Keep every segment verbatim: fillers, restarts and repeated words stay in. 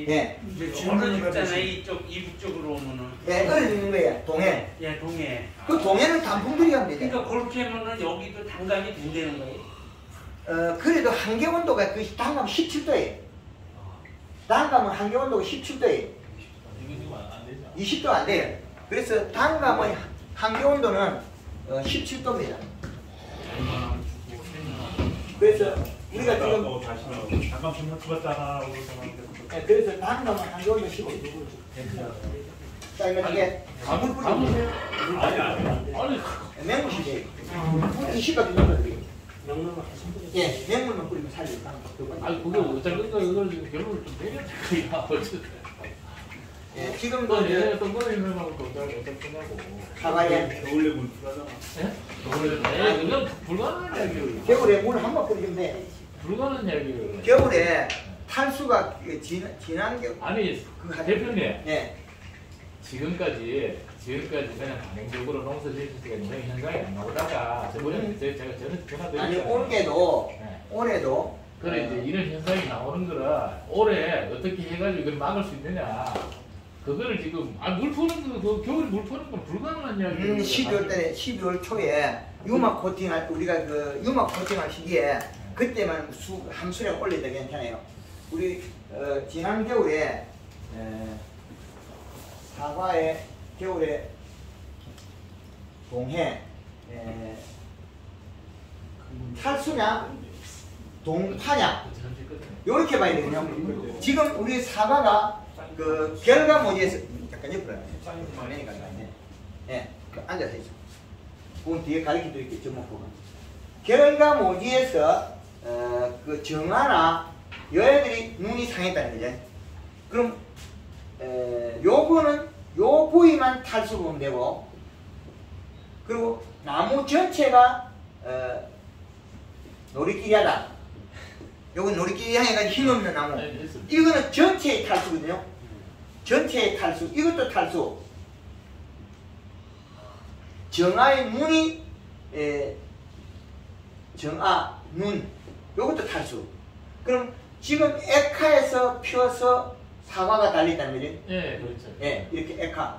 이 예. 얼어 죽잖아. 이쪽 이북 쪽으로 오면은. 예, 얼어 죽는 거예요. 동해. 예, 동해. 그 동해는 단풍들이 가면 되죠. 그러니까 그렇게 하면은 여기도 단감이 된다는 거예요. 어, 그래도 한계 온도가 그 단감 십칠 도예요. 단감은 한계 온도가 십칠 도예요. 이십 도 안 돼요. 그래서 단감의 한계 온도는 어, 십칠 도입니다. 그래서 우리가 지금 단감 좀 죽었잖아. 네, 그래서 단감은 한계 온도 십칠 도. 자, 이거 이게 가물 뿌리고 아니 아니 아니 맹물이지. 이십 도 넣어드리고. 예, 맹물만 뿌리면 살려요. 아니 그게 어차피 이걸 지금 결론을 좀 내려야 될 거야. 어쨌든. 예, 지금 또 그 내년 또 거리 늘하고 또 어차피 끝나고. 사과에 겨울에 물 풀하잖아. 예? 겨울에 이건 불가능한 이야기를. 겨울에 물 한 번 뿌리면 돼. 불가능한 이야기를. 겨울에 탈수가 지난 지난 겨 아니 그 대표님. 예. 지금까지 지금까지 그냥 단행적으로 농사 지을 수가 있는 현상이 안 나오다가 저번에 음. 제가 제가 저는 전화 드렸잖아요. 아니 올해도 네. 올해도 그래 이제 이런 현상이 나오는 거를 올해 어떻게 해가지고 이걸 막을 수 있느냐 그거를 지금 아 물 푸는 거 그 겨울에 물 푸는 건 불가능한 이야기예요. 음, 십이월 달에 십이월 초에 유막 코팅할 우리가 그 유막 코팅할 시기에 그때만 수 함수량 올려도 괜찮아요. 우리 어, 지난 겨울에 에, 사과에 겨울에 동해 에, 탈수냐 동파냐 요렇게 봐야 되거든요. 지금 우리 사과가 그 결과모지에서 약간 옆으로 화면이 가까이네. 예, 그 앉아서 있어. 그건 뒤에 가리키도 있게 접목부가. 결과모지에서 어, 그 정화나 여애들이 눈이 상했다는 거죠. 그럼 에, 요거는 요 부위만 탈수 보면 되고, 그리고 나무 전체가 어, 놀이끼리 하다. 요건 놀이끼리 향해가지고 힘없는 나무. 이거는 전체의 탈수거든요. 전체의 탈수. 이것도 탈수. 정아의 눈이 에, 정아, 눈. 요것도 탈수. 그럼 지금 에카에서 피어서 사과가 달렸다는 거죠? 예, 그렇죠. 예, 이렇게 에카.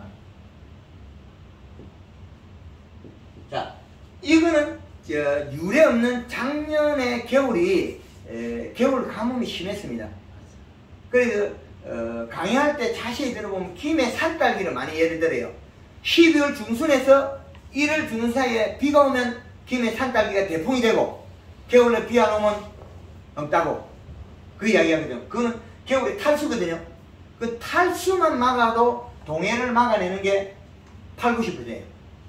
자, 이거는 저, 유례 없는 작년에 겨울이 에, 겨울 가뭄이 심했습니다. 그래서 어, 강의할 때 자세히 들어보면 김에 산딸기를 많이 예를 들어요. 십이월 중순에서 일월 중순 사이에 비가 오면 김에 산딸기가 대풍이 되고 겨울에 비 안 오면 없다고 그 이야기 하거든요. 그거는 겨울에 탈수거든요. 그 탈수만 막아도 동해를 막아내는 게 팔, 구십 퍼센트예요.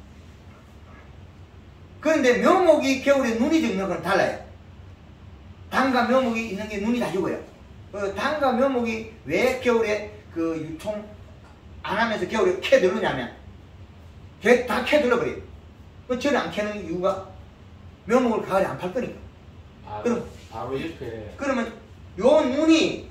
그런데 묘목이 겨울에 눈이 죽는 건 달라요. 당과 묘목이 있는 게 눈이 다 죽어요. 그 당과 묘목이 왜 겨울에 그 유통 안 하면서 겨울에 캐들느냐면 다 캐들어버려요. 그 저는 안 캐는 이유가 묘목을 가을에 안 팔 거니까. 바로, 그럼, 바로 옆에. 그러면 요 눈이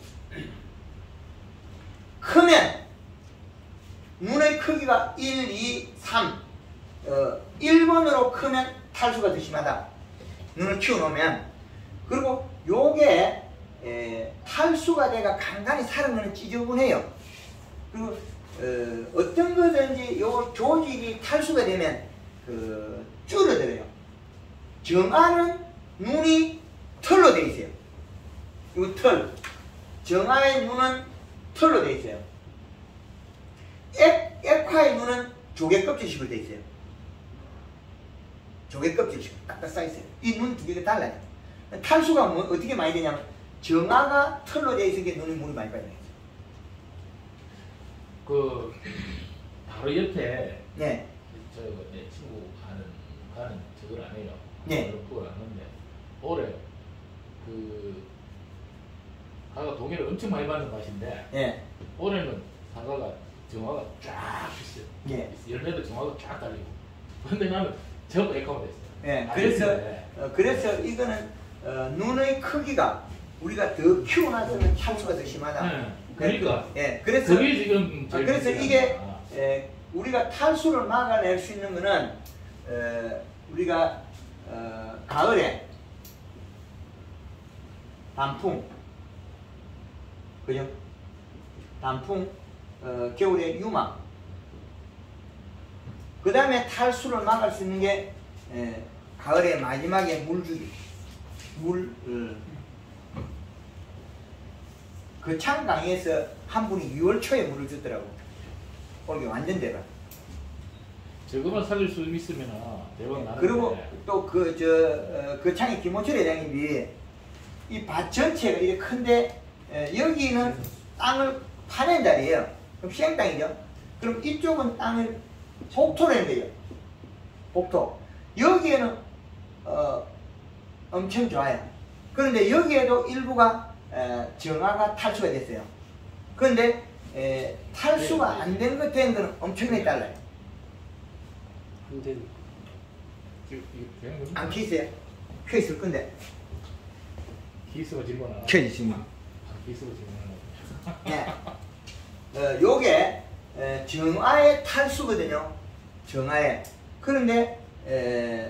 크면 눈의 크기가 일, 이, 삼 어, 일 번으로 크면 탈수가 더 심하다. 눈을 키워놓으면. 그리고 요게 에, 탈수가 돼가 간간히 사는 거는 지저분해요. 그리고 어, 어떤 거든지 요 조직이 탈수가 되면 그 줄어들어요. 정아는 눈이 털로 돼 있어요. 요 털. 정아의 눈은 털로 돼 있어요. 액, 액화의 눈은 조개 껍질식으로 돼 있어요. 조개 껍질식으로 딱딱 쌓여 있어요. 이 눈 두 개가 달라요. 탈수가 뭐, 어떻게 많이 되냐면 정아가 털로 돼 있으니까 눈이 물이 많이 빠져요. 그 바로 옆에 네. 저 내 친구 가는 가는 저걸 안 해요. 네. 그걸 안 하는데 올해 그 사과 동해를 엄청 많이 받는 맛인데 네. 올해는 사과가 정화가 쫙 있어요. 네. 열매도 정화가 쫙 달리고. 근데 나는 전부 에카가 됐어요. 네. 아, 그래서 네. 어, 그래서 이거는 어, 눈의 크기가 우리가 더 키워놨으면 탈수가 더 심하다. 네. 그러니까. 예. 그래서 그게 지금 아, 그래서 이게 아. 에, 우리가 탈수를 막아낼 수 있는 거는 에, 우리가 어, 가을에 단풍, 그죠? 단풍, 어, 겨울에 유막. 그 다음에 탈수를 막을 수 있는 게 에, 가을에 마지막에 물주기. 물, 어, 그 창강에서 한 분이 유월 초에 물을 주더라고. 올게 완전 대박. 저거만 살릴 수 있으면 대박 나는데. 그리고 또 그 저 어, 그 창의 김호철 회장님이 이 밭 전체가 이렇게 큰데 에, 여기는 땅을 파낸 자리예요. 그럼 시행땅이죠. 그럼 이쪽은 땅을 복토로 했는데요. 복토. 여기에는 어, 엄청 좋아요. 그런데 여기에도 일부가 에, 정화가 탈수가 됐어요. 그런데 에, 탈수가 안 된 것 된 거는 엄청나게 달라요. 안 되는. 안 켜있어요? 켜있을 건데. 기스가 질거나. 켜있습니다. 기스가 질거나. 네. 어, 요게 에, 정화의 탈수거든요. 정화의. 그런데 에,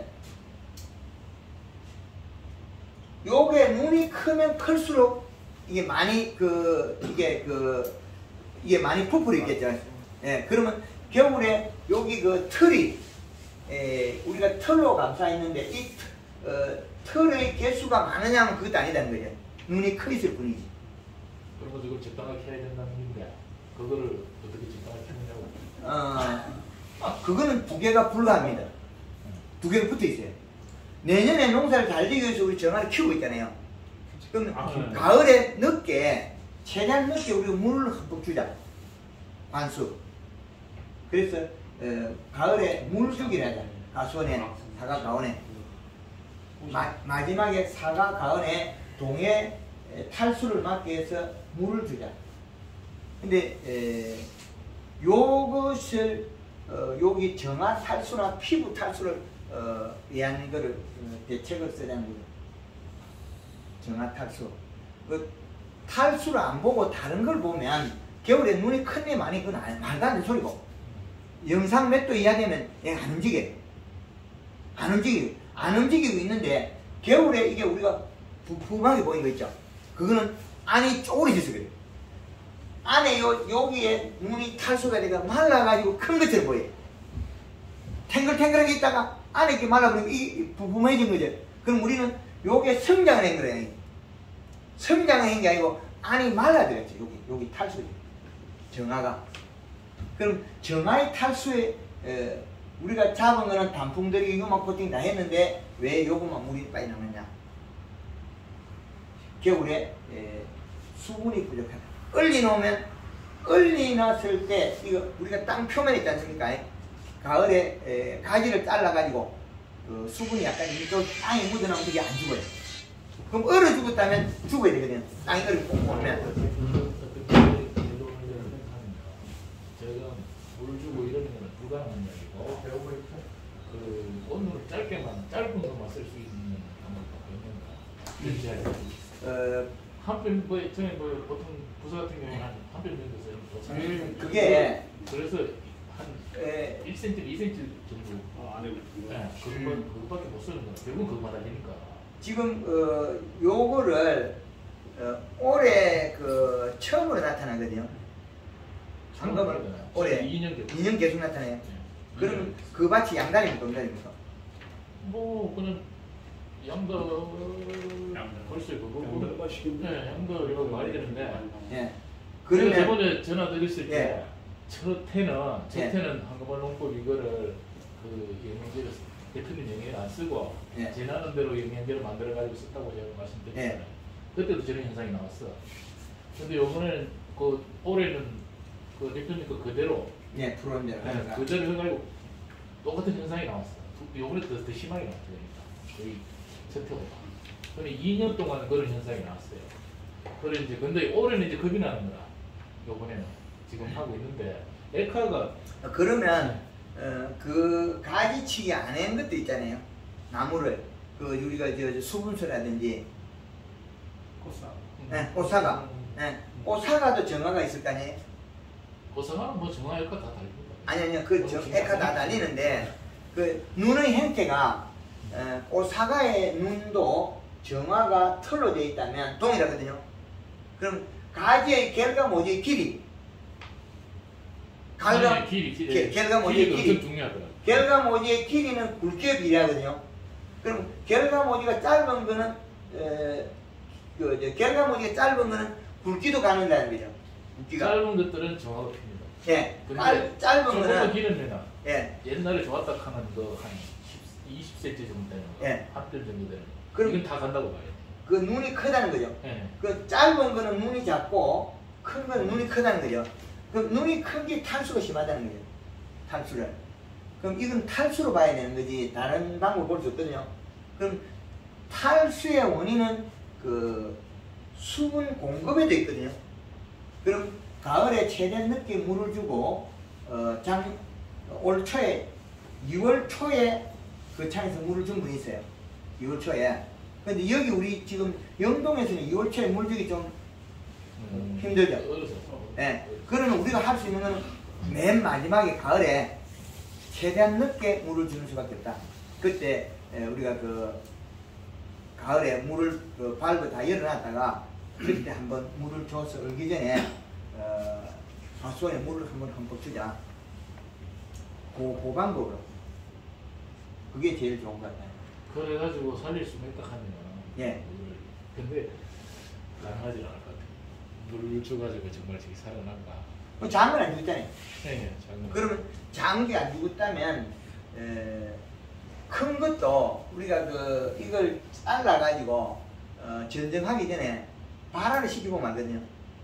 요게 눈이 크면 클수록 이게 많이 그 이게 그 이게 많이 부풀어 있겠죠. 예, 그러면 겨울에 여기 그 털이 에, 우리가 털로 감싸있는데 이 어, 털의 개수가 많으냐면 그것도 아니다는 거죠. 눈이 커 있을 뿐이지. 그리고 지금 적당하게 해야 된다는 건데 그거를 어떻게 적당하게 하느냐고. 어, 그거는 두 개가 불가합니다. 두 개가 붙어 있어요. 내년에 농사를 잘 되기 위해서 우리 정화를 키우고 있잖아요. 그럼 아, 네. 가을에 늦게, 최대한 늦게 우리가 물을 흠뻑 주자. 관수. 그래서 어, 가을에 물 주기를 하자. 가수원에, 사과 가온에. 마, 마지막에 사과 가온에 동해 탈수를 막기 위해서 물을 주자. 근데 에, 요것을 어, 여기 정화 탈수나 피부 탈수를 어, 위한 거를 어, 대책을 쓰자는 거죠. 정화 탈수. 그 탈수를 안 보고 다른 걸 보면 겨울에 눈이 큰데 많이 그건 안- 말도 안 되는 소리고 영상 몇 도 이하 되면 얘가 안 움직여. 안 움직이고 안 움직이고 있는데 겨울에 이게 우리가 부풀하게 보이는 거 있죠. 그거는 안이 쪼그려져서 그래요. 안에 요, 여기에 눈이 탈수가 되가 말라가지고 큰 것처럼 보여요. 탱글탱글하게 있다가 안에 이렇게 말라버리면 이, 이 부풀해진 거죠. 그럼 우리는 요게 성장을 한 거예요. 성장을 한 게 아니고 안이 말라들었죠. 여기, 여기 탈수죠. 정화가. 그럼 정화의 탈수에 에, 우리가 잡은 거는 단풍들이 이거만 코팅 다 했는데 왜 요거만 물이 빠져 나오느냐. 겨울에 에, 수분이 부족하다. 얼리 놓으면 얼리 놨을 때 이거 우리가 땅 표면에 있지 않습니까? 가을에 에, 가지를 잘라 가지고 그 수분이 약간 이쪽 땅에 묻어나면 그게 안 죽어요. 그럼 얼어 죽었다면 죽어야 되거든요. 땅이 얼어 꽁꽁하면. 저희가 물 주고 이러는 건 불가능한 이야기고 그 오늘 짧게만 짧은 것만 쓸 수 있는 방법밖에 없는가. 이렇게 어, 한편 뭐 전에 뭐 보통 부서 같은 경우는 한편 정도 써요. 음, 그게 그래서 한 에, 일 센티미터, 이 센티미터 정도. 아, 안 해고 네, 그것만 그것밖에 못 쓰는 거야. 결국 그것만 다니니까. 지금 어, 요거를 어, 올해 그 처음으로 나타나거든요. 상금을 올해 이 년 계속. 이 년 계속 나타나요. 네. 그러면 그 밭이 양다리입니까, 음다리입니까? 뭐 그냥 양도 양도. 벌써 그거 양도 맛있겠네. 네, 양도라고 말이 되는데. 예. 그러면 그러면 저번에 전화 드렸을 때 예. 첫해는 예. 첫해는 한국말 농법 이거를 그 영양제를 대표님 영양제를 안 쓰고 예. 지나는 대로 영양제를 만들어 가지고 썼다고 제가 말씀드렸잖아요. 예. 그때도 저런 현상이 나왔어. 근데 요번에는 그 올해는 그 대표님 그 그대로 예, 프로인대로 네, 하니까. 그대로 해가지고 똑같은 현상이 나왔어. 두- 요번에 더, 더 심하게 나왔죠. 그러니까 거의 첫해보다. 근데 이 년 동안 그런 현상이 나왔어요. 그래 이제 근데 올해는 이제 겁이 나는 거라. 요번에는 지금 하고 있는데 에카가 어, 그러면 어, 그 가지치기 안 한 것도 있잖아요. 나무를 그 우리가 저, 저 수분수라든지 코사. 예, 오사가 예, 오사가도 정화가 있을 거 아니에요? 고상하는 뭐 정화 에카 다 달립니다. 아니 아니요 그 정, 에카 다 달리는데 그 눈의 형태가 어, 오사가의 눈도 정화가 털로 되어 있다면 동일하거든요. 그럼 가지의 결과 모지의 길이 갈감 아니, 길이 길이 게- 결과모지의 길이가 길이. 엄청 중요하더라고. 결과모지의 길이는 굵기에 비례하거든요. 그럼 결과모지가 짧은 거는 에, 그 이제 결과모지가 짧은 거는 굵기도 가는다는 거죠. 굵기가. 짧은 것들은 정확히 핍니다. 예. 근데 짧, 짧은 조금 더 거는 길은 내나 예. 옛날에 좋았다 하는 거한 이십 센티미터 정도 되는 거, 예. 합들 정도 되는 거. 그럼- 이건 다 간다고 봐요. 그 눈이 크다는 거죠. 예. 그 짧은 거는 눈이 작고 큰 거는 눈이 크다는 거죠. 그럼 눈이 큰 게 탈수가 심하다는 거죠. 탈수를. 그럼 이건 탈수로 봐야 되는 거지 다른 방법 볼 수 없거든요. 그럼 탈수의 원인은 그 수분 공급에도 있거든요. 그럼 가을에 최대한 늦게 물을 주고 어, 장, 올 초에 유월 초에 그 창에서 물을 준 분이 있어요. 유월 초에. 근데 여기 우리 지금 영동에서는 유월 초에 물 주기 좀 음, 힘들죠? 어려서. 예. 그러면 우리가 할 수 있는 건 맨 마지막에 가을에 최대한 늦게 물을 주는 수밖에 없다. 그때 에, 우리가 그 가을에 물을 그 밸브 다 열어놨다가 그때 한번 물을 줘서 얼기 전에 어, 화수원에 물을 한번 흠뻑 주자. 그, 그 방법으로. 그게 제일 좋은 것 같아요. 그래가지고 살릴 수 있다 하면 예. 물을. 근데 가능하지 않을 것 같아요. 물을 줘가지고 정말 저기 살아난가. 그 장은 안 죽잖아요. 네, 작은. 그러면 장기 안 죽었다면 에, 큰 것도 우리가 그 이걸 잘라 가지고 어, 전쟁하기 전에 발화를 시키고 말거든요.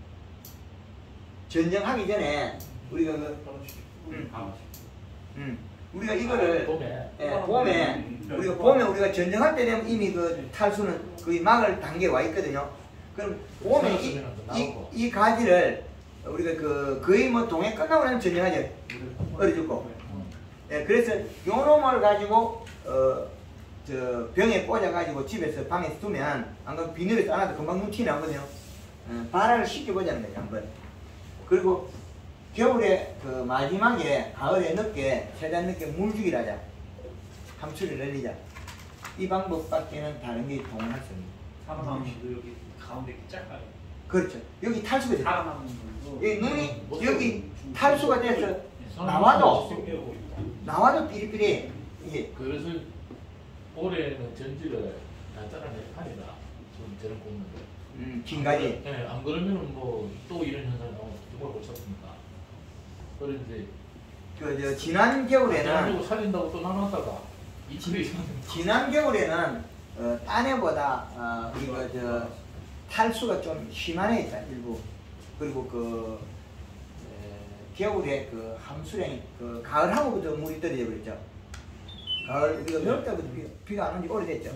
전쟁하기 전에 우리가 그 음, 음, 우리가 이거를 봄에. 예, 봄에 우리가 봄에 우리가 전쟁할 때 되면 이미 그 탈수는 거의 막을 단계에 와 있거든요. 그럼 봄에 이, 이, 이 가지를 우리가 그 거의 뭐 동해 끝나고 나면 전쟁하죠. 얼어 죽고. 예, 그래서 요 놈을 가지고 어, 저 병에 꽂아 가지고 집에서 방에 두면 안 그러면 비닐에서 안아도 금방 눈티 나거든요. 어, 발화를 시켜보자는 거죠 한번. 그리고 겨울에 그 마지막에 가을에 늦게 최대한 늦게 물주기를 하자. 함수를 늘리자. 이 방법밖에는 다른 게 동원할 수 없습니다. 살아남으시도 여기 가운데 이렇게 짧아요. 그렇죠. 여기 탈수가 됐다. 살아남는 걸로. 이 눈이 여기 탈수가 돼서 나와도 나와도 삐리삐리 이게 그래서 올해는 전지를 다 잘라낼 판이다. 좀 저런 꼽는 거. 음, 긴 가지. 예, 안 그러면은 뭐 또 이런 현상이 나오면 정말 못 찾습니까? 그런데 그 저 지난 겨울에는 가지고 살린다고 또 나눴다가 이틀이 이상. 지난 겨울에는 어, 딴 해보다 어, 이거 저 탈수가 좀 심한 애 있다 일부. 그리고 그 에, 겨울에 그 함수량이 그 가을하고부터 물이 떨어져 버렸죠. 가을 우리가 몇 달부터 비, 비가 안 온 지 오래됐죠.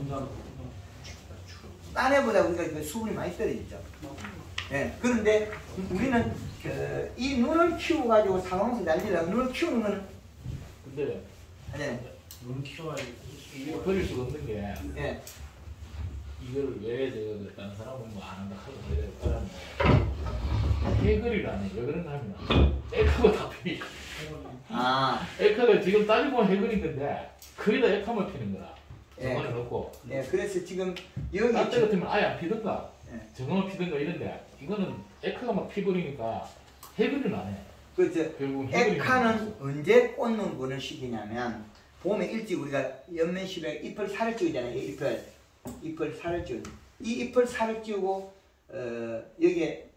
딴 해보다 우리가 그 수분이 많이 떨어졌죠. 예, 그런데 우리는 그, 이 눈을 키워가지고 상황에서 날리려고 눈을 키우는 건 근데 아니, 눈 키워야지. 이거 버릴 수가 없는 게 예, 이걸 왜 제가 다른 사람은 뭐 안 한다 하고 그래야 따라하는 해결을 안 해. 왜 그런가 하면 에카가 다 피. 아, 에카가 지금 따지고 보면 해결인 건데 거의 다 에카만 피는 거라. 예. 정원을 넣고 예, 그래서 지금 여기 딴 때 같으면 아예 안 피든가 예. 정원을 피든가 이런데 이거는 에카가 막 피버리니까 해결을 안 해. 그저 결국 해결이 에카는 언제 꽂는 분을 시키냐면 봄에 일찍 우리가 연면십에 잎을 살을 찌우잖아요. 이 잎을 잎을 살을 찌우. 이 잎을 살을 찌우고 어, 여기에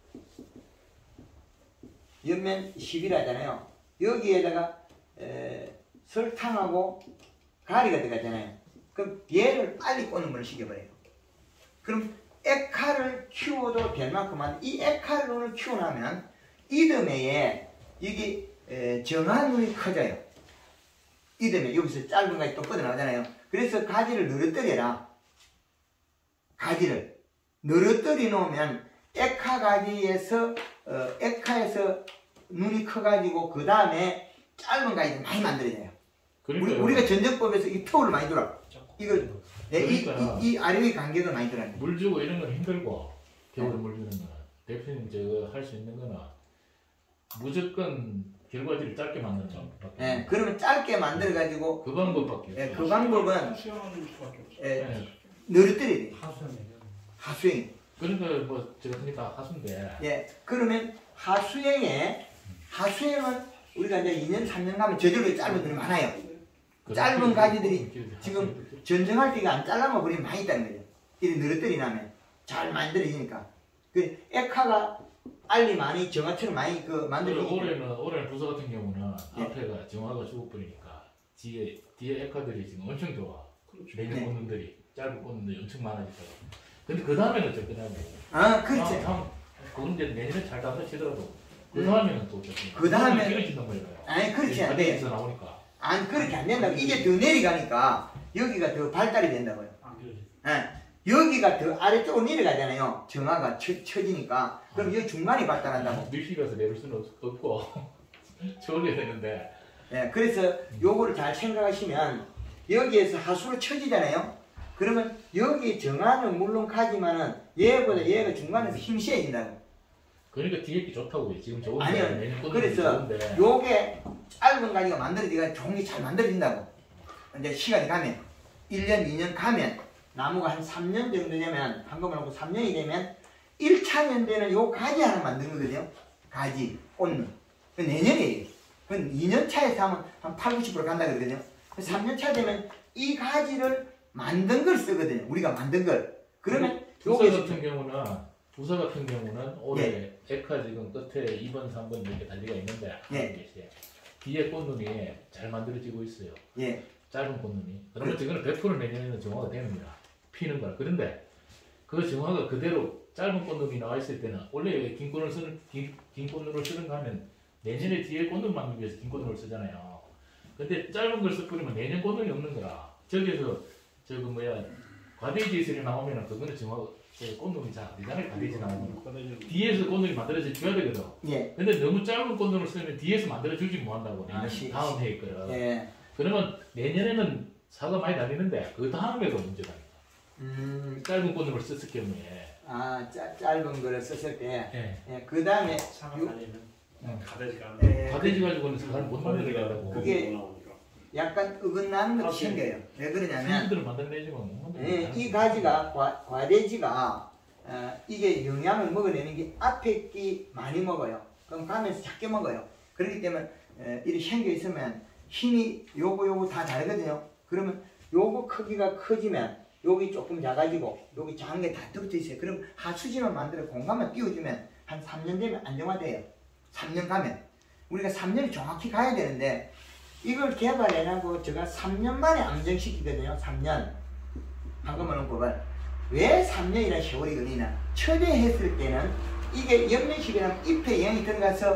연면 십이라잖아요. 여기에다가 에, 설탕하고 가리가 들어가잖아요. 그럼 얘를 빨리 꽂는 분을 시켜버려요. 그럼 에카를 키워도 될 만큼만 이 에카를 키워나면 이듬해에 여기 에, 정한 눈이 커져요. 이듬해 여기서 짧은 가지 또 뻗어나가잖아요. 그래서 가지를 늘어뜨려라. 가지를 늘어뜨려 놓으면 에카 가지에서 어, 에카에서 눈이 커가지고 그 다음에 짧은 가지를 많이 만들어져요. 우리, 그러니까요. 우리가 전쟁법에서 이 터울을 많이 돌아. 이걸 네, 이, 그러니까요. 이, 이 아래의 간격을 많이 들어요. 물 주고 이런 건 힘들고 겨울에 물 주는 거는 대표님 저거 할 수 있는 거는 무조건 결과지를 짧게 만드는 방법밖에 예, 없어요. 그러면 짧게 만들어 가지고 그 방법밖에 예, 없어요. 그 방법은 수영하는 수밖에 없어. 예, 예. 늘어뜨려야 돼요. 하수는 하수행. 그러니까 뭐 제가 그러니까 하수인데 예, 그러면 하수행에 하수행은 우리가 이제 이 년, 삼 년 가면 저절로 짧은 들이 많아요. 짧은 가지들이 지금 전쟁할 때 이거 안 잘라면 버리면 많이 있다는 거죠. 이런 느릇들이 나면 잘 만들어지니까. 그 액화가 알리 많이 정화처럼 많이 그 만들어지니까. 올해는 올해는 부서 같은 경우는 네. 앞에가 정화가 죽어버리니까 뒤에 뒤에 액화들이 지금 엄청 좋아. 그렇죠. 내년 네. 꽃눈들이 짧은 꽃눈들이 엄청 많아지더라고. 근데 그 다음에는 좀 그다음에 아, 그렇지. 다음 그건 이제 내년에 잘 나서치더라도 그 음. 다음에는 또 어쨌든 그 다음에는- 길어진단 말이에요. 아니, 그렇지 안 돼. 에서 나오니까. 안 그렇게 안 된다고. 이게 더 내려가니까 여기가 더 발달이 된다고요. 안 그러지. 예. 여기가 더 아래쪽으로 내려가잖아요. 정화가 쳐, 쳐지니까. 그럼 여기 중간이 발달한다고. 밀실에서 내릴 수는 없- 없고 저올려야 되는데. 예. 그래서 요거를 잘 생각하시면 여기에서 하수로 쳐지잖아요. 그러면 여기 정화는 물론 가지만은 얘보다 얘가 중간에서 힘이 세진다고. 그러니까 뒤에 게 좋다고요. 지금 좋은데 아니요. 내년 꽃눈이 그래서 좋은데. 요게 짧은 가지가 만들어지가 종이 잘 만들어진다고. 이제 시간이 가면 일 년, 이 년 가면 나무가 한 삼 년 정도 되면 한꺼번에 하고 삼 년이 되면 일 차년 되는 요 가지 하나 만드는 거거든요. 가지, 꽃눈. 그 내년이에요. 그건 이 년 차에서 하면 한 팔, 구십 퍼센트 간다 그러거든요. 삼 년 차 되면 이 가지를 만든 걸 쓰거든요. 우리가 만든 걸. 그러면 부서 요게 같은 경우는 부서 같은 경우는 올해 액화 지금 끝에 이 번, 삼 번 이렇게 달리가 있는데 예. 뒤에 꽃눈이 잘 만들어지고 있어요. 예. 짧은 꽃눈이. 그러면 지금은 백 퍼센트 내년에는 정화가 됩니다. 피는 거라. 그런데 그 정화가 그대로 짧은 꽃눈이 나와 있을 때는 원래 긴 꽃을 쓰는 긴, 긴 꽃눈을 쓰는가 하면 내년에 뒤에 꽃눈 만들기 위해서 긴 꽃눈을 쓰잖아요. 근데 짧은 걸 써버리면 내년 꽃눈이 없는 거라. 저기에서 저그 뭐야 과대지 예술이 나오면은 그거는 정화 저 꽃눈이 잘 안 되잖아요. 과대지 나오면 뒤에서 꽃눈이 만들어져 줘야 되거든. 예. 근데 너무 짧은 꽃눈을 쓰면 뒤에서 만들어 주지 못한다고. 내년 아, 시- 다음 해에 거를. 예. 그러면 내년에는 사가 많이 다니는데 그 다음에도 문제다. 음, 짧은 꽃눈을 썼을 경우에. 아, 짜, 짧은 거를 썼을 때. 예. 예. 그 다음에 상을 요- 달리면 응. 가대지가 안 예, 과대지 가지고는 사과를 못 만들게 하려고. 그게- 약간 어긋나는 것도 아, 생겨요. 왜 그러냐면 친구들은 만들어내지만 못 만들어. 예, 이 가지가 과, 과대지가 어, 이게 영양을 먹어내는 게 앞에 끼 많이 먹어요. 그럼 가면서 작게 먹어요. 그렇기 때문에 에, 이렇게 생겨 있으면 힘이 요거 요거 다 다르거든요. 그러면 요거 크기가 커지면 여기 조금 작아지고 여기 작은 게 다 붙어 있어요. 그럼 하수지만 만들어 공간만 띄워주면 한 삼 년 되면 안정화돼요. 삼 년 가면 우리가 삼 년이 정확히 가야 되는데 이걸 개발해놓고 제가 삼 년 만에 안정시키거든요. 삼 년 한꺼번에 논법을 왜 삼 년이나 세월이 걸리나 초대했을 때는 이게 영면식이랑 잎에 영이 들어가서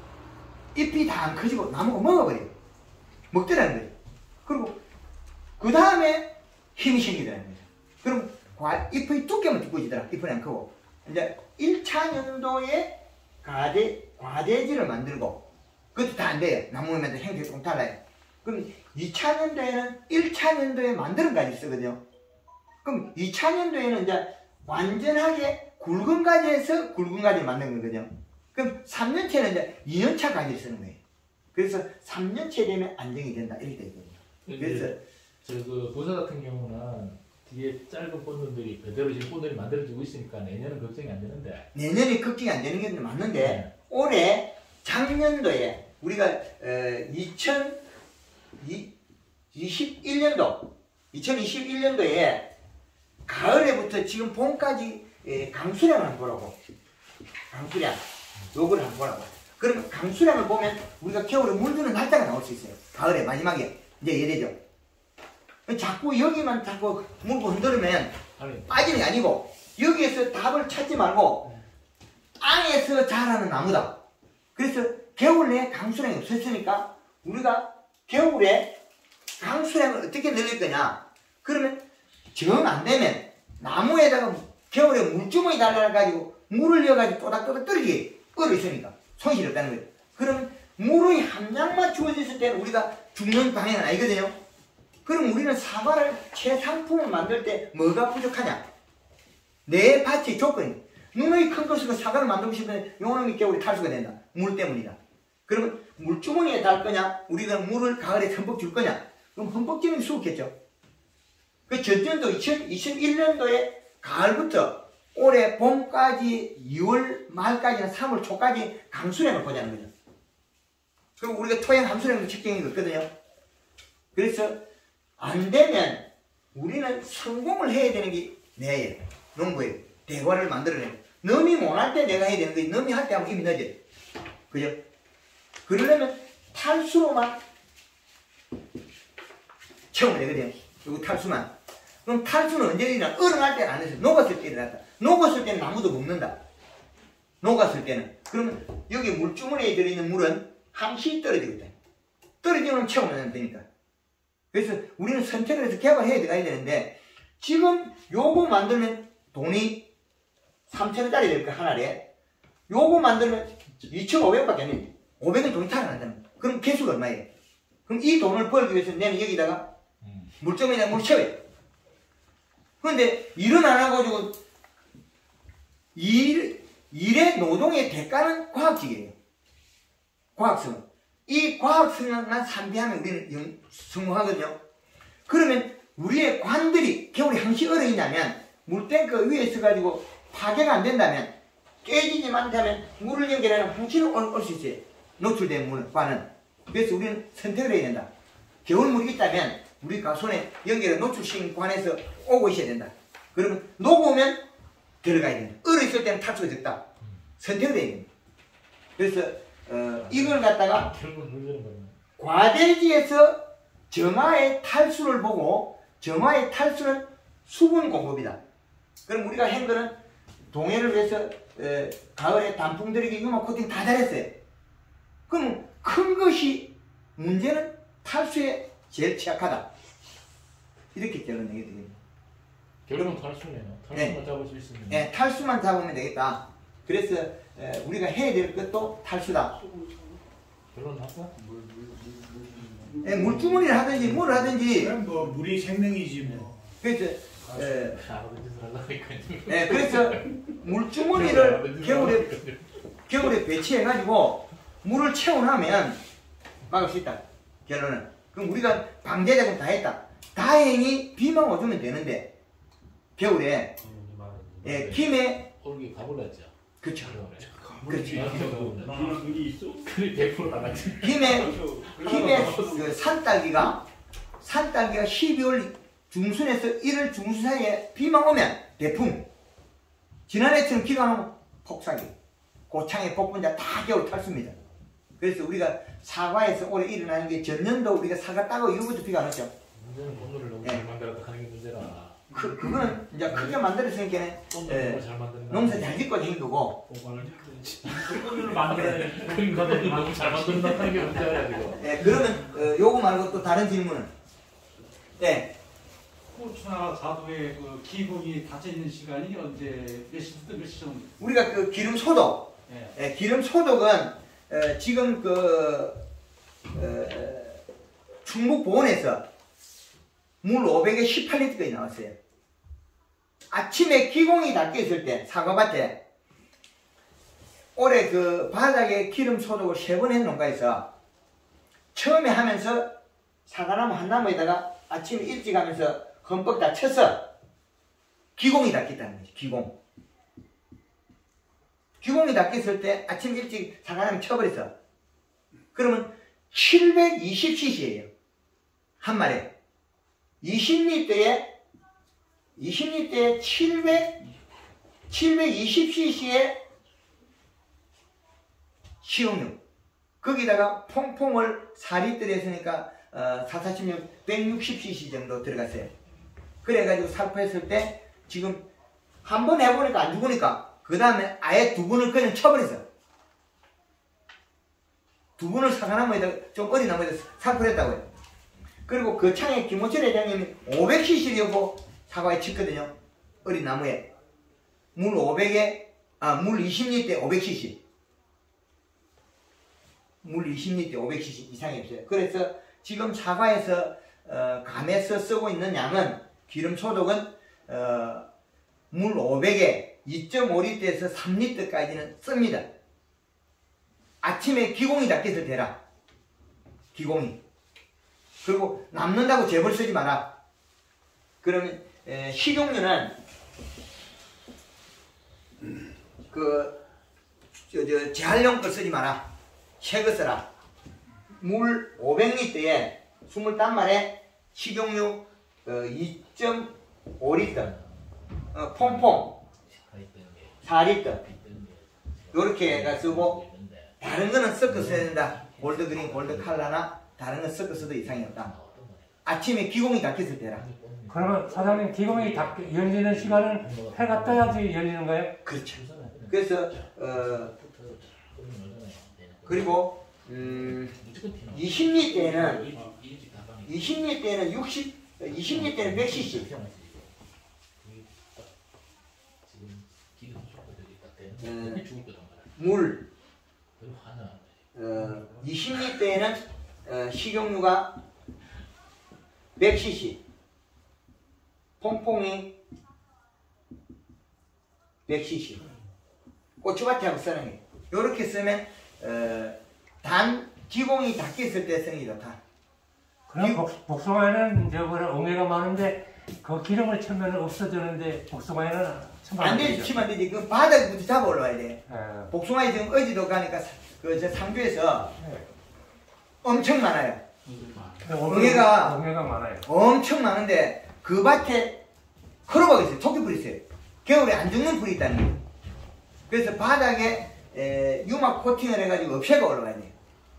잎이 다 안 커지고 나무가 먹어버려요. 먹더라는 거예요. 그리고 그 다음에 힘이 생기더라는 거죠. 그럼 과, 잎의 두께만 두꺼워지더라. 잎은 안 크고 이제 일 차 년도에 과대, 과대지를 만들고 그것도 다 안 돼요. 나무면 형태가 조금 달라요. 그럼 이 차 년도에는 일 차 년도에 만드는 가지 쓰거든요. 그럼 이 차 년도에는 이제 완전하게 굵은 가지에서 굵은 가지를 만드는 거거든요. 그럼 삼 년째는 이제 이 년 차 가지를 쓰는 거예요. 그래서 삼 년째 되면 안정이 된다. 이렇게 되거든요. 그래서 저그 부서 같은 경우는 뒤에 짧은 꽃눈들이 그대로 지금 꽃눈이 만들어지고 있으니까 내년은 걱정이 안 되는데. 내년에 걱정이 안 되는 게 맞는데 네. 올해 작년도에 우리가 어, 이천이십일 년도 이천이십일 년도에 가을에부터 지금 봄까지 에, 강수량을 한번 보라고. 강수량 요걸 한번 보라고. 그럼 강수량을 보면 우리가 겨울에 물드는 날짜가 나올 수 있어요. 가을에 마지막에 이제 예되죠. 자꾸 여기만 자꾸 물고 흔들면 아니 빠지는 게 아니고 여기에서 답을 찾지 말고 땅에서 자라는 나무다. 그래서 겨울 내에 강수량이 없었으니까 우리가 겨울에 강수량을 어떻게 늘릴 거냐. 그러면 정 안 되면 나무에다가 겨울에 물주머니 달라가지고 물을 넣어가지고 또닥또닥 떨어지게 얼어 있으니까 손실이 없다는 거예요. 그러면 물의 함량만 주어졌을 때는 우리가 죽는 방향은 아니거든요. 그럼 우리는 사과를 최상품을 만들 때 뭐가 부족하냐? 내 밭의 조건이 눈의 큰 것으로 사과를 만들고 싶으면 요놈이 겨울에 탈수가 된다. 물 때문이다. 그러면 물주머니에 달 거냐? 우리가 물을 가을에 흠뻑 줄 거냐? 그럼 흠뻑 주는 게 수없겠죠. 그 전년도 이천이십일 년도에 가을부터 올해 봄까지 이월 말까지나 삼월 초까지 강수량을 보자는 거죠. 그리고 우리가 토양 함수량도 측정이 있거든요. 그래서 안 되면 우리는 성공을 해야 되는 게 내예요. 농부예요. 대과를 만들어내요. 너미 못할 때 내가 해야 되는 거지. 너미 할 때 하면 이미 늦어요. 그죠? 그러려면 탈수로만 채우면 되거든요. 이거 탈수만. 그럼 탈수는 언제 일어나? 얼어날 때는 안 해서 녹았을 때 일어났다. 녹았을 때는 나무도 먹는다. 녹았을 때는. 그러면 여기 물주머니에 들어있는 물은 항시 떨어지거든. 떨어지면 채우면 되니까. 그래서 우리는 선택을 해서 개발해야 들어가야 되는데 지금 요거 만들면 돈이 삼천 원짜리 될 거야, 하나에. 요거 만들면 이천오백원밖에 안 돼. 오백원 돈이 탈환한다는 거야. 그럼 개수가 얼마예요? 그럼 이 돈을 벌기 위해서 내는 여기다가 물주머니에다 물 채워요. 그런데 일은 안 하고 일, 일의 노동의 대가는 과학직이에요. 과학성. 이 과학성만 상비하면 우리는 영, 성공하거든요. 그러면 우리의 관들이 겨울에 항시 얼어 있냐면 물탱크 위에 있어가지고 파괴가 안 된다면 깨지지만 하면 물을 연결하면 항시는 올 수 있어요. 노출된 물, 관은. 그래서 우리는 선택을 해야 된다. 겨울물이 있다면 우리 가손에 연결해 노출시킨 관에서 오고 있어야 된다. 그러면 녹으면 들어가야 된다. 얼어 있을 때는 탈수가 적다. 선택을 해야 된다. 그래서 어, 이걸 갖다가 과대지에서 정화의 탈수를 보고 정화의 탈수는 수분 공급이다. 그럼 우리가 한 거는 동해를 위해서 에, 가을에 단풍 들이기 유막 코팅 다 잘했어요. 그럼 큰 것이 문제는 탈수에 제일 취약하다. 이렇게 결론 내게 되겠네요. 결론은 탈수네요. 탈수만 네. 잡을 수 있으면. 네, 탈수만 잡으면 되겠다. 그래서 에, 우리가 해야 될 것도 탈수다. 결론 났어? 물, 물, 물, 물, 네, 물주머니를 하든지 물을 하든지. 그럼 뭐 물이 생명이지 뭐. 그래서 에, 네, 네, 그래서 물주머니를 겨울에 겨울에 배치해가지고 물을 채워놓으면 막을 수 있다. 결론은. 그럼 우리가 방제작은 다 했다. 다행히 비만 오주면 되는데 겨울에 예, 김에 오르기 가불렀죠. 그쵸. 그렇지. 나는 눈이 있어. 그래 백 퍼센트 나갔지. 김에 김에 그 산딸기가 산딸기가 십이월 중순에서 일월 중순 사이에 비만 오면 대풍. 지난해처럼 비가 오면 폭삭이. 고창의 복분자 다 겨울 탈수입니다. 그래서 우리가 사과에서 올해 일어나는 게 전년도 우리가 사과 따고 이후부터 비가 안 왔죠. 문제는 오늘을 너무 예. 잘 만들었다 하는 게 문제라. 그, 그거는 이제 크게 만들었으니까는 예, 잘 만드는 농사 잘 짓고 된 거고. 보관을 해야지. 오늘을 만들어야 그러니까 너무 잘 만든다 하는 게 문제야 지금. 예, 그러면 어, 요거 말고 또 다른 질문은? 예. 고추나 자두의 그 기공이 닫혀 있는 시간이 언제 몇 시부터 몇 시 정도? 우리가 그 기름 소독. 예. 예, 기름 소독은 어, 지금 그 어, 충북보원에서 물 오백에 십팔 리터까지 나왔어요. 아침에 기공이 닫혀 있을 때 사과밭에 올해 그 바닥에 기름 소독을 세 번 했는 농가에서 처음에 하면서 사과나무 한 나무에다가 아침에 일찍 하면서 흠뻑 다 쳐서 기공이 닫혔다는 거지. 기공. 기공이 닫혔을 때 아침 일찍 사과나무 쳐버렸어. 그러면 칠백이십 씨씨예요. 한 마리에. 이십 리터에 이십 리터에 칠백, 칠백이십 씨씨의 식용유. 거기다가 퐁퐁을 사 리터를 했으니까 어, 사, 사십육, 백육십 씨씨 정도 들어갔어요. 그래가지고 살포했을 때 지금 한 번 해보니까 안 죽으니까 그 다음에 아예 두 분을 그냥 쳐버렸어. 두 분을 사과나무에다 좀 어린 나무에다 살포를 했다고요. 그리고 그 창에 김호철 회장님이 오백 씨씨려고 사과에 쳤거든요. 어린 나무에. 물 오백에, 아, 물 이십 리터에 오백 씨씨. 물 이십 리터에 오백 씨씨 이상이 없어요. 그래서 지금 사과에서, 어, 감에서 쓰고 있는 양은, 기름 소독은, 어, 물 오백에 이 점 오 리터에서 삼 리터까지는 씁니다. 아침에 기공이 닫혔을 때라. 기공이. 그리고 남는다고 제벌 쓰지 마라. 그러면 에, 식용유는 그 저 저 재활용 거 쓰지 마라. 새 거 써라. 물 오백 리터에 이십 단말에 식용유 어, 이 점 오 리터, 어, 퐁퐁 사 리터 요렇게 해가 쓰고, 다른 거는 섞어 써야 된다. 골드 그린, 골드 칼라나 다른 거 섞어 써도 이상이 없다. 아침에 기공이 닫혔을 때라. 그러면 사장님 기공이 닫 열리는 시간은 해가 떠야지 열리는 거예요? 그렇죠. 그래서 어 그리고 음 이십 리터에는 이십 리터에는 육십, 이십 리터에는 백 씨씨. 어, 물 어, 이십 리터에는 어, 식용유가 백 씨씨, 퐁퐁이 백 씨씨, 고추밭하고 쓰는 게 요렇게 쓰면 어, 단 기공이 닫혔을 때 쓰는 게 좋다. 그럼 복, 복숭아에는 이제 뭐라 옹해가 많은데 그 기름을 쳐면 없어지는데 복숭아에는 안 되지, 치면 안 되지. 그 바닥부터 잡아 올라와야 돼. 예. 복숭아에 지금 어지도 가니까 그 저 상주에서 예. 엄청 많아요. 옹해가 옹해가- 옹해가 많아요. 엄청 많은데 그 밭에 크로바가 있어요. 토끼풀이 있어요. 겨울에 안 죽는 풀이 있다는 거예요. 그래서 바닥에 에, 유막 코팅을 해가지고 업체가 올라가야 돼요.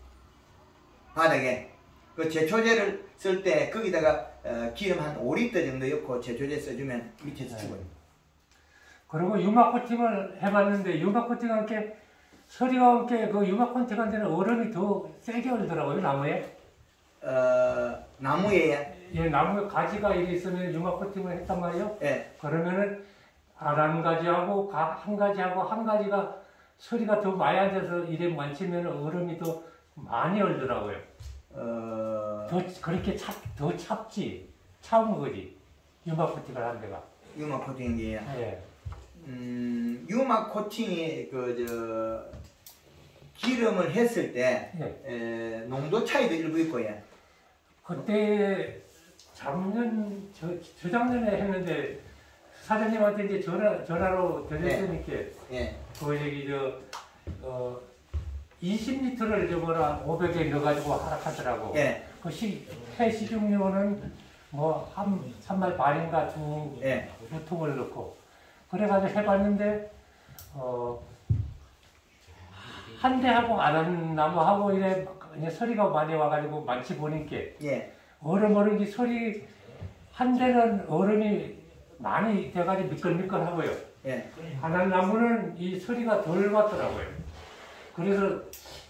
바닥에 그 제초제를 쓸 때 거기다가 어, 기름 한 오 리터 정도 넣고 제초제 써주면 밑에서 네. 죽어요. 그리고 유막 코팅을 해봤는데 유막 코팅한 게 서리가 없게 그 유막 코팅한 데는 얼음이 더 세게 얼더라고요 나무에. 어, 나무에 예, 나무에 가지가 이렇게 있으면 유막 코팅을 했단 말이에요. 예, 그러면은 한 가지하고 한 가지하고 한 가지가 서리가 더 많이 앉아서 이래 만지면 얼음이 더 많이 얼더라고요. 어, 더 그렇게 찹, 더 찹지. 차운 거지. 유막 코팅을 한 데가. 유막 코팅이 예. 음, 유막 코팅이 그 저 기름을 했을 때 예. 에, 농도 차이도 일부 있고 예. 그때 작년 저 저작년에 했는데 사장님한테 이제 전화 전화로 드렸으니까 예. 그 저기 저어 이십 리터를 저 뭐라 오백에 넣어가지고 하락하더라고. 예. 그 시, 폐식용유는 뭐 한 삼 말 반인가 두, 예. 두 통을 넣고 그래가지고 해봤는데 어 한 대하고 안 한 나무하고 이래 그냥 소리가 많이 와가지고 많지 보니까 예. 얼음 얼음이 소리 한 대는 얼음이 많이 돼가지고 미끌미끌하고요. 예. 하나 나무는 이 소리가 덜 왔더라고요. 그래서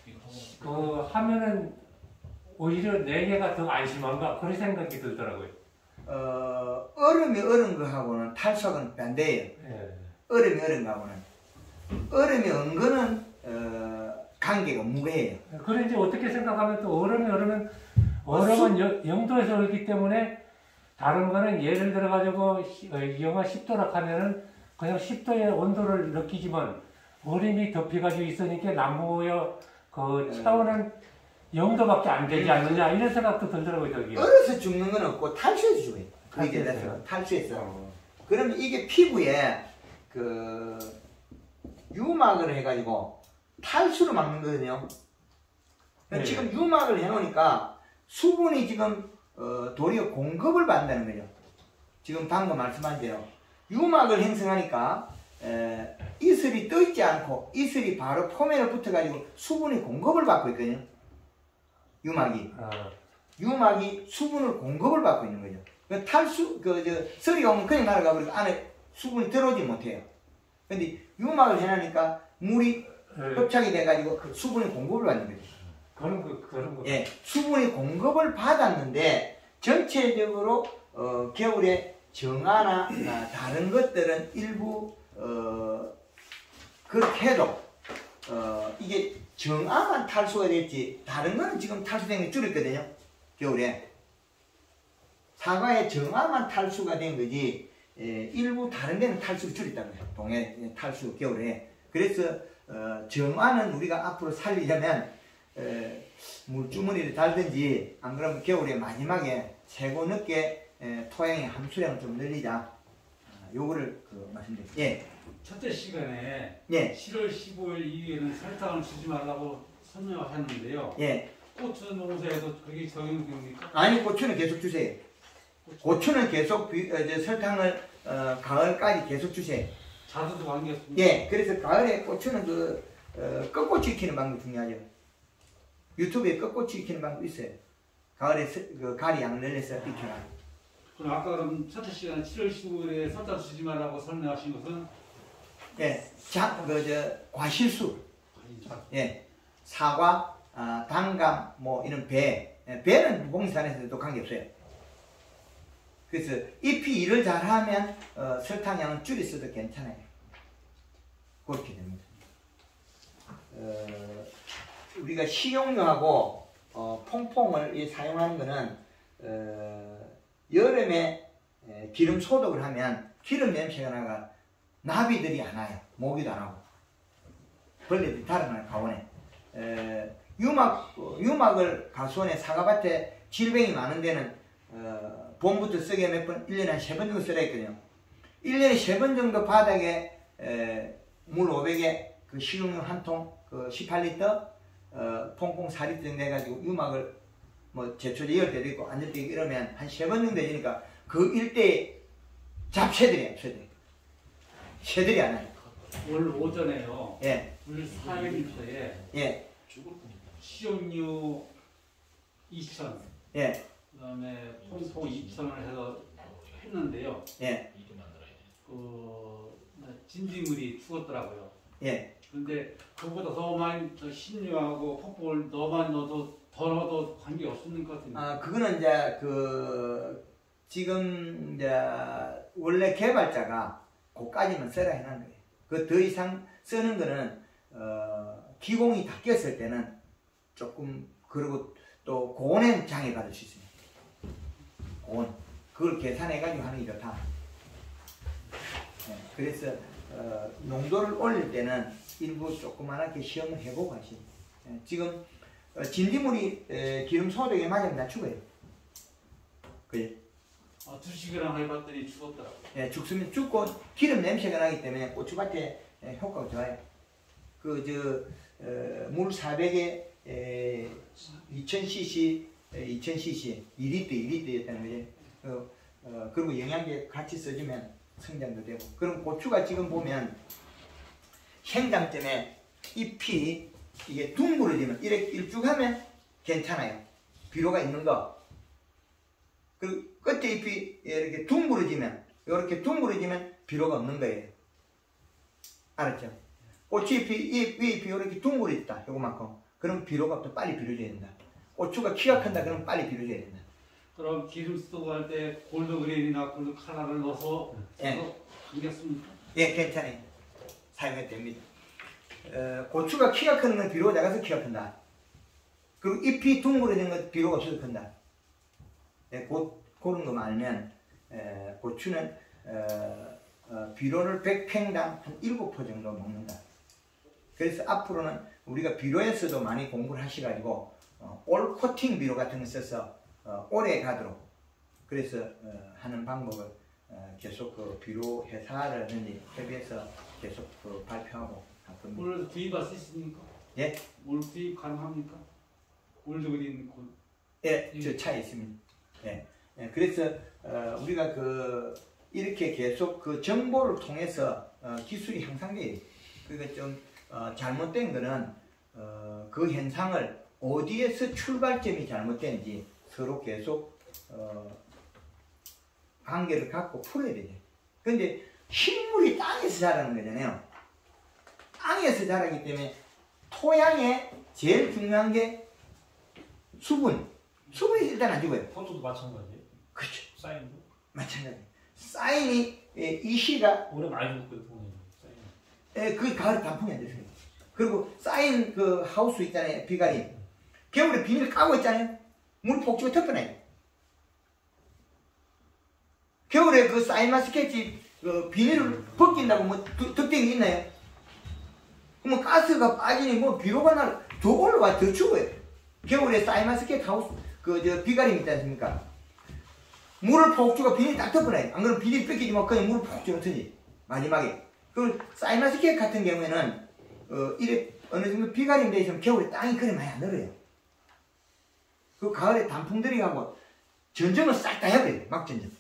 그 하면은 오히려 네 개가 더 안심한가 그런 생각이 들더라고요. 어, 얼음이 얼은 거하고는 탈수하고는 반대예요. 예. 얼음이 얼은 거하고는. 얼음이 얼은 거는 어, 관계가 무게예요. 그런지 어떻게 생각하면 또 얼음이 얼으면 얼음은 여- 영도에서 얼기 때문에 다른 거는 예를 들어 가지고 영하 십 도라 하면은 그냥 십 도의 온도를 느끼지만 얼음이 덮여가지고 있으니까 나무의 그 차원은 영 도밖에 안 되지 않느냐 이런 생각도 들더라고요 저기. 얼어서 죽는 건 없고 탈수해서 죽어요. 그게 탈수해서요? 돼서 탈수해서. 그러면 이게 피부에 그 유막을 해가지고 탈수를 막는 거거든요. 네. 지금 유막을 해놓으니까 수분이 지금 어, 도리어 공급을 받는다는 거죠. 지금 방금 말씀한 대로 유막을 형성하니까 에, 이슬이 떠있지 않고 이슬이 바로 표면에 붙어가지고 수분이 공급을 받고 있거든요. 유막이. 어, 유막이 수분을 공급을 받고 있는 거죠. 그 탈수, 그, 저, 서리가 오면 그냥 날아가 버리고 안에 수분이 들어오지 못해요. 근데 유막을 해놓으니까 물이 예. 흡착이 돼가지고 수분이 공급을 받는 거죠. 그런 거 그런 거. 예, 수분이 공급을 받았는데 전체적으로 어, 겨울에 정화나 아, 다른 것들은 일부 어, 그렇게 해도 어, 이게 정화만 탈수가 됐지 다른 거는 지금 탈수된 게 줄었거든요. 겨울에 사과의 정화만 탈수가 된 거지 예, 일부 다른 데는 탈수가 줄었다는 거예요. 동해 탈수 겨울에. 그래서 어, 정화는 우리가 앞으로 살리려면 에, 물주머니를 달든지 안 그러면 겨울에 마지막에 최고 늦게 에, 토양의 함수량을 좀 늘리자. 아, 요거를 그 말씀드릴게요. 예. 첫째 시간에 예. 칠월 십오일 이후에는 설탕을 주지 말라고 설명하셨는데요. 예. 고추 농사에도 그게 적용됩니까? 아니 고추는 계속 주세요. 고추는 계속 비, 어, 저 설탕을 어, 가을까지 계속 주세요. 자두도 관계없습니다. 예, 그래서 가을에 고추는 그 어, 꺾고치 익히는 방법이 중요하죠. 유튜브에 꺾고치 익히는 방법이 있어요. 가을에 서, 그 가리 양 늘려서 익혀라. 그럼 아까 그럼 첫째 시간 칠월 십오일에 설탕 쓰지 말라고 설명하신 것은 예, 자, 그 저 과실수, 예, 사과, 아, 단감, 뭐 이런 배, 예, 배는 봉지산에서도 관계 없어요. 그래서 잎이 일을 잘하면 어, 설탕량은 줄이 써도 괜찮아요. 그렇게 됩니다. 어, 우리가 식용유하고 어, 퐁퐁을 이 사용하는 것은 어, 여름에 에, 기름 소독을 하면 기름 냄새가 나가 나비들이 안 와요. 모기도 안 하고 벌레들이 달아나요. 가온에 에, 유막, 어, 유막을 가수원에 사과밭에 질병이 많은 데는 어, 봄부터 쓰게 몇 번, 일 년에 한 세 번 정도 쓰라 했거든요. 일 년에 세 번 정도 바닥에 에, 물 오백에 그 식용유 한 통, 그 십팔 리터, 어, 퐁퐁 사 리터 정도 해가지고 유막을 뭐 제초제 이을 때도 있고 안 될 때도 있고 이러면 한 세 번 정도 되니까 그 일대에 잡새들이 없어요. 새들이 안 와요. 오늘 오전에요. 예, 물 사백 리터에 예, 죽을 뻔했다. 식용유 이천, 예, 그다음에 퐁퐁 이천을 해서 했는데요. 예, 미리 만들어야 돼. 그 진딧물이 죽었더라고요. 예. 근데 그보다 더 많이 더 신유하고 퐁퐁을 더 많이 넣어도 더 넣어도 관계 없는 것 같은데. 아, 그거는 이제 그 지금 이제 원래 개발자가 그까지만 써라 해놓은 거예요. 그 더 이상 쓰는 거는 어, 기공이 다 꼈을 때는 조금 그리고 또 고온에 장애 받을 수 있습니다. 고온 그걸 계산해가지고 하는 게 좋다. 네, 그래서 어, 농도를 올릴 때는 일부 조그만하게 시험을 해보고 하시죠. 네, 지금 어, 진딧물이 에, 기름 소독에 맞으면 다 죽어요. 그래. 아, 두 시간 해봤더니 죽었더라고요. 예, 죽으면 죽고 기름 냄새가 나기 때문에 고추밭에 예, 효과가 좋아요. 그 저 물 사백에 에, 이천 씨씨, 에, 이천 씨씨, 이 리터, 이 리터였다는 거지. 어, 어, 그리고 영양제 같이 써주면 성장도 되고. 그럼 고추가 지금 보면 생장점에 잎이 이게 둥그러지면 이렇게 일쭉하면 괜찮아요. 비료가 있는 거. 그리고 끝에 잎이 이렇게 둥그러지면 이렇게 둥그러지면 비료가 없는 거예요. 알았죠? 고추잎이 잎, 잎이 이렇게 둥그러졌다. 요거만큼. 그럼 비료가 없다. 빨리 비료줘야 된다. 고추가 키가 큰다. 그럼 빨리 비료줘야 된다. 그럼 기름 스토브할 때 골드그레인이나 골드 칼라를 넣어서 예. 담겼습니까? 예, 괜찮아요. 사용해도 됩니다. 어, 고추가 키가 큰 건 비료가 작아서 키가 큰다. 그리고 잎이 둥그러진 건 비료가 없어서 큰다. 예, 고, 그런 거만 알면 에, 고추는 어, 어, 비료를 백 팽당 한 일곱 포 정도 먹는다. 그래서 앞으로는 우리가 비료에서도 많이 공부를 하셔가지고 어, 올 코팅 비료 같은 거 써서 어, 오래 가도록 그래서 어, 하는 방법을 어, 계속 그 비료 회사를 협의해서 계속 그 발표하고 할 겁니다. 물 투입할 수 있습니까? 예? 물 투입 가능합니까? 골드그린 골. 예, 저 차에 있습니다. 예, 예 그래서 어, 우리가 그 이렇게 계속 그 정보를 통해서 어, 기술이 향상돼요. 그러니까 좀 어, 잘못된 거는 어, 그 현상을 어디에서 출발점이 잘못된지 서로 계속 어, 관계를 갖고 풀어야 되죠. 근데 식물이 땅에서 자라는 거잖아요. 땅에서 자라기 때문에 토양에 제일 중요한 게 수분. 수분이 일단 안 죽어요. 포도도 마찬가지예요. 그렇죠. 사인도 마찬가지. 사인이 예, 이 시가 오래 많이 먹거든요. 사인. 예, 그 가을 단풍이 안 됐어요. 그리고 사인 그 하우스 있잖아요. 비가림. 겨울에 비닐 까고 있잖아요. 물 폭주가 터져나요. 겨울에 그 사인 마스켓이 그 비닐을 벗긴다고 뭐 득- 특징이 있나요? 그러면 가스가 빠지니 뭐 비료가 날 더 올라와 더 추워요. 겨울에 사인 마스켓 하우스 그 저 비가림 있지 않습니까? 물을 폭주가 비닐 딱 덮어놔요. 안 그러면 비닐 뺏기지 마. 그냥 물을 폭주가 터지. 마지막에. 그 사이마스켓 같은 경우에는 어 이래 어느 정도 비가림 돼 있으면 겨울에 땅이 그리 많이 안 얼어요. 그 가을에 단풍들이 하고 전정을 싹 다 해버려요. 막 전정.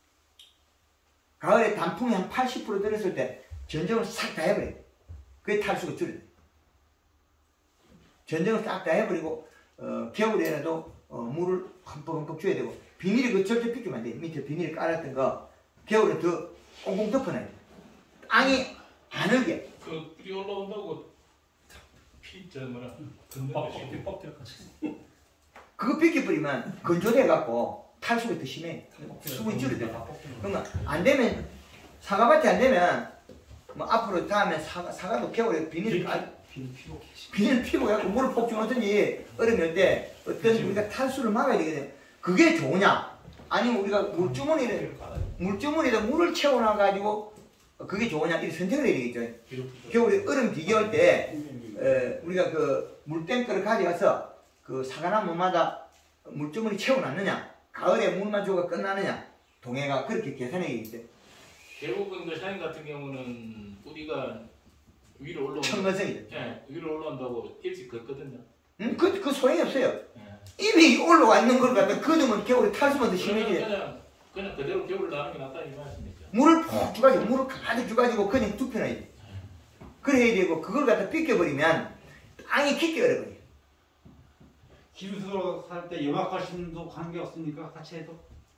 가을에 단풍이 한 팔십 퍼센트 들었을 때 전정을 싹 다 해버려요. 그게 탈수가 줄어요. 전정을 싹 다 해버리고 어, 겨울에라도 어, 물을 흠뻑흠뻑 줘야 되고 비닐이 그 절대 삐끼면 안 돼요. 밑에 비닐 깔았던 거 겨울에 더 꽁꽁 덮어놔야 돼요. 땅이 안 얼게. 그 뿌리 올라온다고 피저 뭐라 뻑뻑 뻑뻑 들어가지고. 그거 삐끼 뿌리면 건조돼 갖고 탈수가 더 심해. 수분이 줄어들어. 그러면 안 되면 사과밭이 안 되면 뭐 앞으로 다음에 사과, 사과도 겨울에 비닐 깔 비닐 피고 해갖고 물을 폭주하든지 얼음이 올 때 어떤 우리가 탈수를 막아야 되거든요. 그게 좋으냐? 아니면 우리가 물주머니를 물주머니에다 물을 채워놔가지고 그게 좋으냐? 이렇게 선택을 해야 되겠죠. 겨울에 얼음 비교할 때 에, 우리가 그 물탱크를 가져가서 그 사과나무마다 물주머니 채워놨느냐? 가을에 물만 줘가 끝나느냐? 동해가 그렇게 계산해야 되겠죠. 대부분 그 샤인 같은 경우는 뿌리가 위로 올라온다. 천건성이죠. 예, 위로 올라온다고 일찍 걷거든요. 음, 그, 그 소용이 없어요. 예. 이미 올라와 있는 걸 갖다 거두면 겨울에 탈수만 더 그냥, 심해지. 그냥 그냥 그대로 겨울 나는 게 낫다 이 말씀이죠. 물을 푹 줘가지고 물을 가득 줘가지고 그냥 눕혀놔야 돼. 그래야 되고 그걸 갖다 삐껴버리면 땅이 깊게 얼어버려. 기름수로 살 때 염화칼슘도 관계 없습니까? 같이 해도?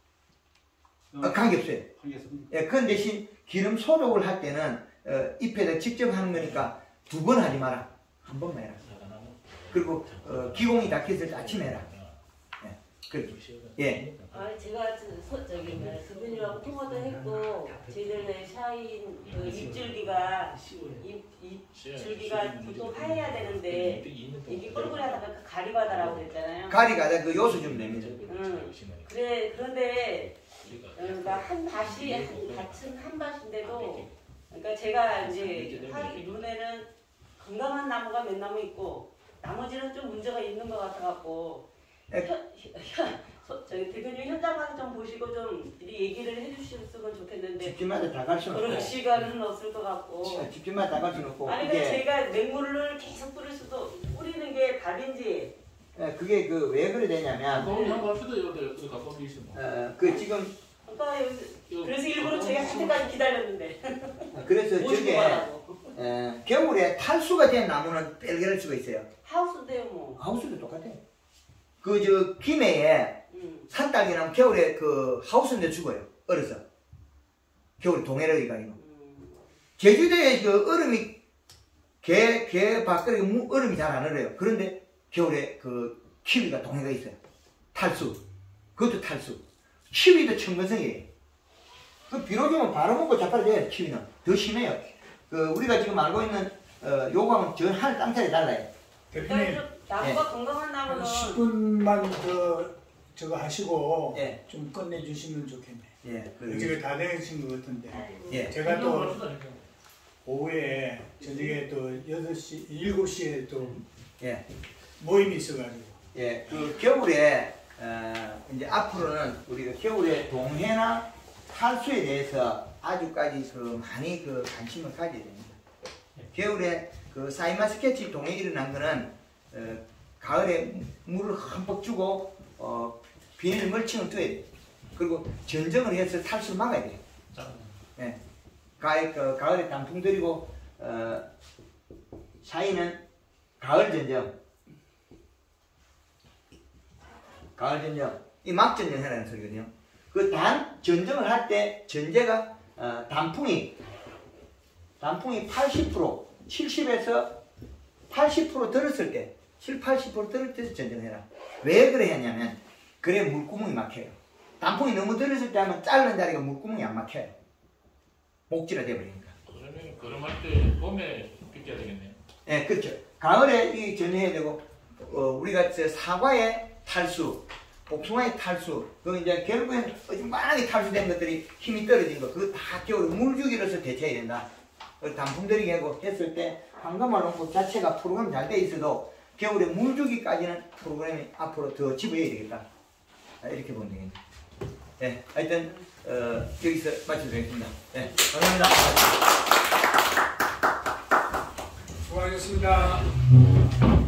어, 관계없어요. 관계 없습니까? 예, 그 대신 기름 소독을 할 때는 어, 잎에다 직접 하는 거니까 두 번 하지 마라. 한 번만 해라. 그리고 어, 기공이 닦였을 때 아침에 해라. 예, 그렇게. 예. 아, 제가 저, 서, 저기 뭐야, 그분이랑 통화도 했고 저희들은 샤인 그 잎줄기가 잎, 잎줄기가 보통 파해야 되는데 이게 꼴꼴하다가 그 가리바다라고 그랬잖아요. 가리가다 그 요소 좀 내밀어. 응. 그래 그런데 그러니까 한 밭이 한 밭은 한 밭인데도 그러니까 제가 이제 한 눈에는 건강한 나무가 몇 나무 있고 나머지는 좀 문제가 있는 것 같아갖고. 현, 현, 저희 대표님 현장 가서 좀 보시고 좀 얘기를 해주셨으면 좋겠는데 집집마다 다 갈 수는 그런 없고 시간은 없을 것 같고. 집집마다 다 갈 수는 없고 아니 근데 그게, 제가 맹물을 계속 뿌릴 수도 뿌리는 게 답인지. 예, 그게 그 왜 그래 되냐면 거기 한번 합시다 여기 가까운 데 있으면. 어, 그 지금 그러니까 여기, 그래서 일부러 제가 할 때까지 기다렸는데. 그래서 오십오 저게 가라고. 에, 겨울에 탈수가 된 나무는 뺄겨낼 수가 있어요. 하우스인데요 뭐. 하우스도 똑같아. 그 저 김해에 음. 산딸기 나면 겨울에 그 하우스인데 죽어요. 얼어서. 겨울에 동해를 가니까. 음. 제주도에 그 얼음이 개, 개 밖에 얼음이 잘 안 얼어요. 그런데 겨울에 그 키위가 동해가 있어요. 탈수. 그것도 탈수. 키위도 천건성이에요. 그 비로 주면 바로 먹고 자빠져요. 키위는. 더 심해요. 그 우리가 지금 알고 있는 어, 요강은 전 하늘 땅차에 달라요. 대표님 그러니까 나무가 건강한 나무는 한 십 분만 더 저거 하시고 예. 좀 끝내주시면 좋겠네. 예. 어떻게 다 되신 것 같은데. 아이고. 예. 제가 또 오후에 저녁에 또 여덟 시, 일곱 시에 또 예. 모임이 있어가지고. 예. 그 겨울에 어, 이제 앞으로는 우리가 겨울에 동해나 탈수에 대해서 아주까지 그 많이 그 관심을 가져야 됩니다. 겨울에 그 사이마스케치 동해 일어난 거는 어, 가을에 물을 흠뻑 주고 어, 비닐 멀칭을 떠야 돼. 그리고 전정을 해서 탈수를 막아야 돼. 예. 가을 그 가을에 단풍 들이고 어, 샤이는 가을 전정, 가을 전정, 이 막 전정해라는 소리거든요. 그 단 전정을 할 때 전제가 어, 단풍이 단풍이 팔십 퍼센트, 칠십에서 팔십 퍼센트 들었을 때, 칠, 팔십 퍼센트 들을 때서 전정해라. 왜 그래 했냐면 그래 물구멍이 막혀요. 단풍이 너무 들었을 때 하면 자르는 자리가 물구멍이 안 막혀요. 목지가 돼버리니까. 그러면 걸음할 때 봄에 빗겨야 되겠네요. 예, 그렇죠. 가을에 이 전해야 되고 어, 우리가 저 사과의 탈수, 복숭아의 탈수, 그 이제 결국엔 어중간하게 탈수된 것들이 힘이 떨어진 거, 그거 다 겨울에 물주기로서 대체해야 된다. 단풍 들이게 하고 했을 때 황금알롱꽃 자체가 프로그램 잘 돼 있어도 겨울에 물주기까지는 프로그램이 앞으로 더 집어야 되겠다. 이렇게 보면 되겠네. 예, 하여튼 어, 여기서 마치겠습니다. 예, 감사합니다. 수고하셨습니다.